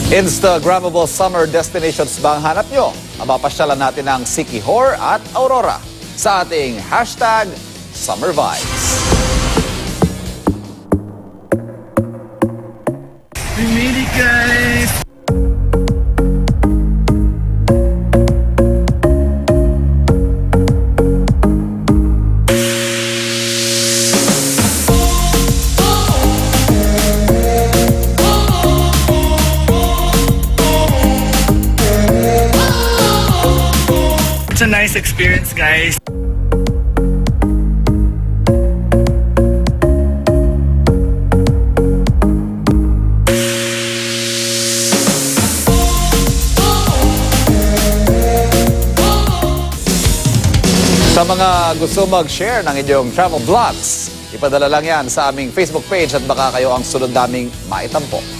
Instagrammable summer destinations ba ang hanap nyo? Mapapasyalan natin ang Siquijor at Aurora sa ating #summervibes. We made it, guys! It's a nice experience, guys. Sa mga gusto mag-share ng inyong travel vlogs, ipadala lang yan sa aming Facebook page at baka kayo ang sunod naming maitampo.